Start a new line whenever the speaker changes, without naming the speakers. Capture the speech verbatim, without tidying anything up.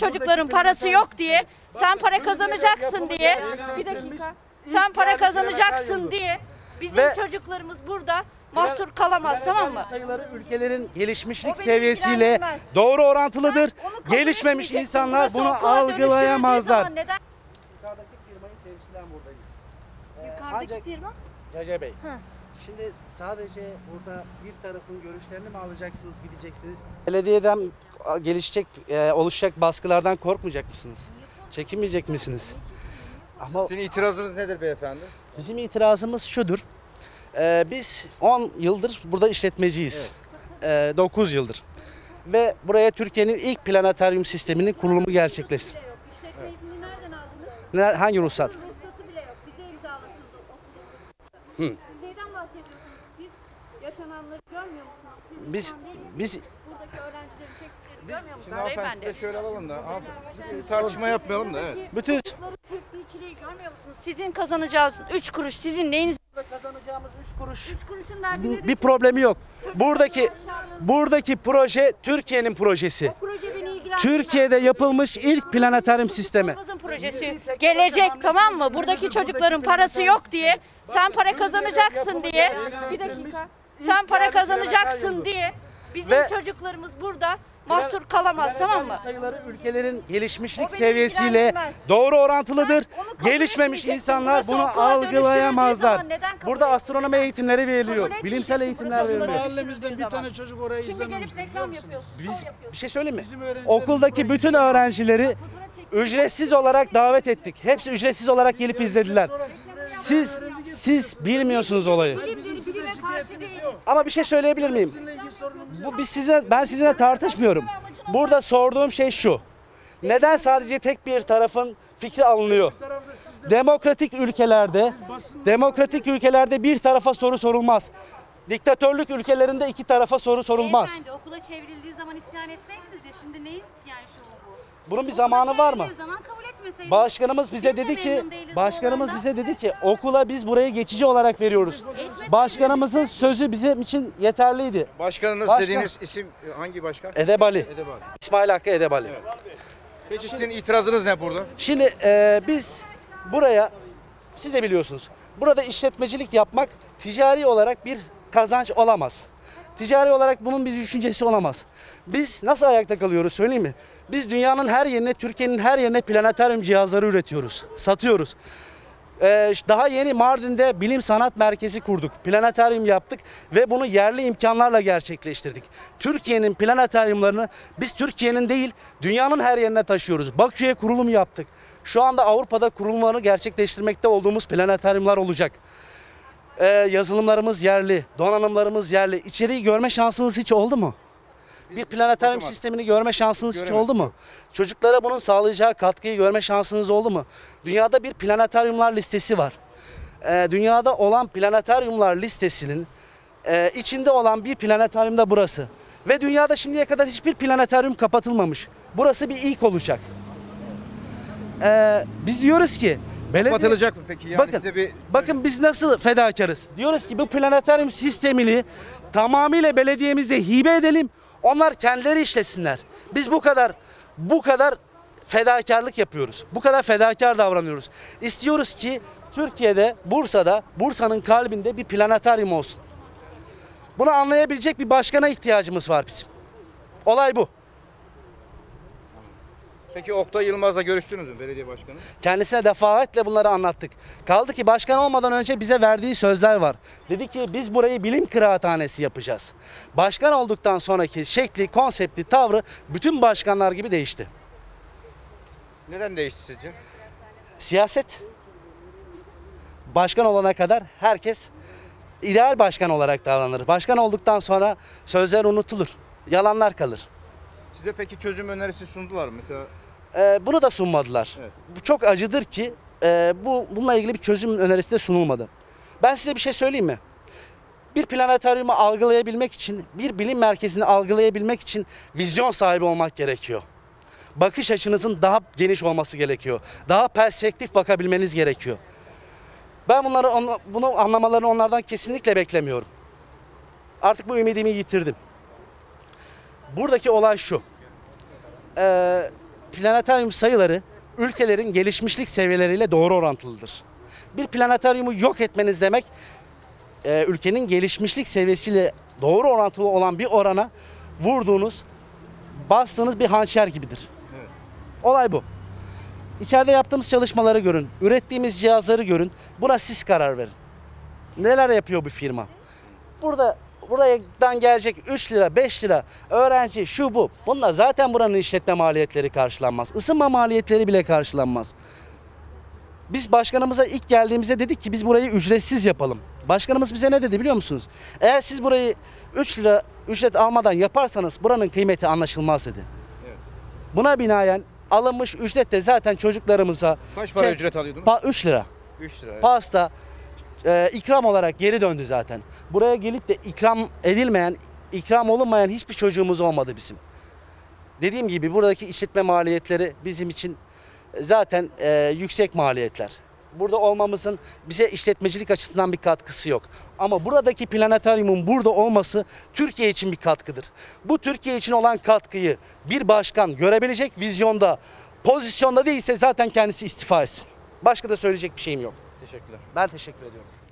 çocukların parası yok diye, sen para kazanacaksın diye, bir dakika, sen para kazanacaksın diye bizim
Ve
çocuklarımız burada mahsur kalamaz, tamam mı?
sayıları ülkelerin gelişmişlik
O beni
seviyesiyle
ilgilendirmez.
doğru orantılıdır.
Sen onu kabul
Gelişmemiş
etmeyeceksin.
insanlar
Burası
bunu
okula dönüştürüldüğü
algılayamazlar.
zaman neden?
Yukarıdaki firmayı temsilen buradayız.
Yukarıdaki
ancak-
firma?
Caca Bey.
Hı.
Şimdi sadece burada bir tarafın görüşlerini mi alacaksınız, gideceksiniz? Belediyeden gelişecek, e, oluşacak baskılardan korkmayacak mısınız? Çekinmeyecek misiniz? Ama
Sizin itirazınız nedir beyefendi?
bizim itirazımız şudur. Ee, biz on yıldır burada işletmeciyiz. Ee, dokuz yıldır. Ve buraya Türkiye'nin ilk planetaryum sisteminin kurulumu gerçekleşti.
Bile yok. İşletme izni nereden aldınız?
Ner- Hangi ruhsat?
Ruhsatı bile yok. Bize imzalatıldı okulun.
Hı.
Siz neyden bahsediyorsunuz? Siz yaşananları görmüyor musunuz? Siz
Biz
insan değil misiniz?
biz
Buradaki öğrencilerin çektiklerini görmüyor musunuz
Şimdi hanımefendi sizi de
beyefendi?
şöyle alalım da. Abi, tartışma yapmayalım da evet.
bütün
Çocukların çektiği çileyi görmüyor musunuz? Sizin kazanacağınız üç kuruş, sizin neyiniz?
kazanacağımız üç kuruş
üç kuruşun derdi nedir?
bir problemi yok. Buradaki buradaki proje Türkiye'nin projesi.
Proje beni ilgilendirmez.
Türkiye'de yapılmış ilk planetaryum sistemi.
Çocuklarımızın projesi gelecek, tamam mı? Buradaki çocukların parası yok diye, sen para kazanacaksın diye, bir dakika, sen para kazanacaksın diye bizim
Ve-
çocuklarımız burada mahsur kalamaz, tamam mı?
Sayıları ülkelerin gelişmişlik
O beni
seviyesiyle
ilgilendirmez.
doğru orantılıdır.
Sen onu kabul
Gelişmemiş
etmeyeceksin.
insanlar
Burası
bunu
okula dönüştürüldüğü
algılayamazlar.
zaman neden kabul
Burada
etmiyorsun?
astronomi eğitimleri veriliyor.
Kabul etmeyeceksin.
Bilimsel eğitimler
Burası
veriliyor.
okula
Mahallemizden bir
dönüştürdüğü
tane
zaman.
çocuk orayı
Şimdi gelip
izlememiştir, biliyor
reklam
musunuz?
yapıyorsun.
Biz
şov yapıyorsun.
bir şey söyleyeyim mi?
Bizim öğrencilerimiz
Okuldaki
buraya
bütün öğrencileri ücretsiz olarak davet ettik. Hepsi ücretsiz olarak gelip izlediler. Siz siz bilmiyorsunuz olayı.
Bilime karşı değiliz.
Ama bir şey söyleyebilir miyim? Bu biz size ben sizinle tartışmıyorum. Burada sorduğum şey şu. Neden sadece tek bir tarafın fikri alınıyor? Demokratik ülkelerde demokratik ülkelerde bir tarafa soru sorulmaz. Diktatörlük ülkelerinde iki tarafa soru sorulmaz.
Beyefendi okula çevrildiği zaman isyan etseydiniz ya, şimdi neyin yani şovu bu?
Bunun bir
Okula
zamanı var mı?
çevrildiği zaman kabul etmeseydiniz.
Başkanımız bize
Biz de
dedi ki,
memnun değiliz bu
başkanımız
olandan.
bize dedi ki okula biz burayı geçici olarak veriyoruz. Başkanımızın sözü bizim için yeterliydi.
Başkanınız
Başkan-
dediğiniz isim e, hangi başkan?
Edebali.
Edebali.
İsmail Hakkı Edebali.
Peki sizin itirazınız ne burada?
Şimdi e, biz buraya, siz de biliyorsunuz, burada işletmecilik yapmak ticari olarak bir kazanç olamaz. Ticari olarak bunun bir düşüncesi olamaz. Biz nasıl ayakta kalıyoruz söyleyeyim mi? Biz dünyanın her yerine, Türkiye'nin her yerine planetaryum cihazları üretiyoruz, satıyoruz. Ee, daha yeni Mardin'de bilim sanat merkezi kurduk, planetaryum yaptık ve bunu yerli imkanlarla gerçekleştirdik. Türkiye'nin planetaryumlarını biz Türkiye'nin değil, dünyanın her yerine taşıyoruz. Bakü'ye kurulum yaptık. Şu anda Avrupa'da kurulumlarını gerçekleştirmekte olduğumuz planetaryumlar olacak. Ee, yazılımlarımız yerli, donanımlarımız yerli. İçeriği görme şansınız hiç oldu mu? Bir planetaryum
bakamadık.
sistemini görme şansınız hiç
Göremedim.
oldu mu? Çocuklara bunun sağlayacağı katkıyı görme şansınız oldu mu? Dünyada bir planetaryumlar listesi var. Ee, dünyada olan planetaryumlar listesinin e, içinde olan bir planetaryum da burası. Ve dünyada şimdiye kadar hiçbir planetaryum kapatılmamış. Burası bir ilk olacak. Ee, biz diyoruz ki belediye...
Kapatılacak mı peki? Yani
bakın,
size bir
bakın biz nasıl fedakarız? Diyoruz ki bu planetaryum sistemini tamamıyla belediyemize hibe edelim. Onlar kendileri işlesinler. Biz bu kadar bu kadar fedakarlık yapıyoruz. Bu kadar fedakar davranıyoruz. İstiyoruz ki Türkiye'de, Bursa'da, Bursa'nın kalbinde bir planetaryum olsun. Bunu anlayabilecek bir başkana ihtiyacımız var bizim. Olay bu.
Peki Oktay Yılmaz'la görüştünüz mü belediye başkanı?
Kendisine defaatle bunları anlattık. Kaldı ki başkan olmadan önce bize verdiği sözler var. Dedi ki biz burayı bilim kıraathanesi yapacağız. Başkan olduktan sonraki şekli, konsepti, tavrı bütün başkanlar gibi değişti.
Neden değişti sizce?
Siyaset. Başkan olana kadar herkes ideal başkan olarak davranır. Başkan olduktan sonra sözler unutulur. Yalanlar kalır.
Size peki çözüm önerisi sundular mı? Mesela
Ee, bunu da sunmadılar.
Evet.
Bu çok acıdır ki e, bu bununla ilgili bir çözüm önerisi de sunulmadı. Ben size bir şey söyleyeyim mi? Bir planetaryumu algılayabilmek için, bir bilim merkezini algılayabilmek için vizyon sahibi olmak gerekiyor. Bakış açınızın daha geniş olması gerekiyor. Daha perspektif bakabilmeniz gerekiyor. Ben bunları onla- bunu anlamalarını onlardan kesinlikle beklemiyorum. Artık bu ümidimi yitirdim. Buradaki olay şu. Ee, planetaryum sayıları ülkelerin gelişmişlik seviyeleriyle doğru orantılıdır. Bir planetaryumu yok etmeniz demek e, ülkenin gelişmişlik seviyesiyle doğru orantılı olan bir orana vurduğunuz, bastığınız bir hançer gibidir.
Evet.
Olay bu. İçeride yaptığımız çalışmaları görün, ürettiğimiz cihazları görün. Buna siz karar verin. Neler yapıyor bu firma? Burada buradan gelecek üç lira, beş lira öğrenci şu bu. Bunlar zaten buranın işletme maliyetleri karşılanmaz. Isınma maliyetleri bile karşılanmaz. Biz başkanımıza ilk geldiğimizde dedik ki biz burayı ücretsiz yapalım. Başkanımız bize ne dedi biliyor musunuz? Eğer siz burayı üç lira ücret almadan yaparsanız buranın kıymeti anlaşılmaz dedi.
Evet.
Buna binaen alınmış ücret de zaten çocuklarımıza
Kaç para
ke-
ücret alıyordunuz?
pa- üç lira.
üç lira. Evet.
Pasta e, ikram olarak geri döndü zaten. Buraya gelip de ikram edilmeyen, ikram olunmayan hiçbir çocuğumuz olmadı bizim. Dediğim gibi buradaki işletme maliyetleri bizim için zaten e, yüksek maliyetler. Burada olmamızın bize işletmecilik açısından bir katkısı yok. Ama buradaki planetaryumun burada olması Türkiye için bir katkıdır. Bu Türkiye için olan katkıyı bir başkan görebilecek vizyonda, pozisyonda değilse zaten kendisi istifa etsin. Başka da söyleyecek bir şeyim yok.
Teşekkürler.
Ben teşekkür ediyorum.